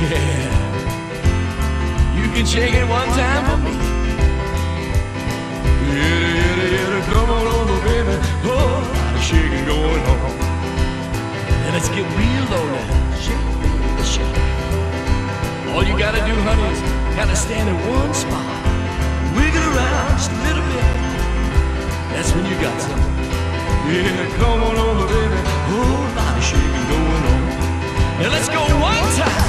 Yeah, you can shake it one time for me. Yeah, come on over, baby. Oh, a lot of shaking going on. And let's get real low now. Shake, shake. All you gotta do, honey, is gotta stand in one spot, wiggle around just a little bit. That's when you got something. Yeah, come on over, baby. Oh, a lot of shaking going on. And let's go one time.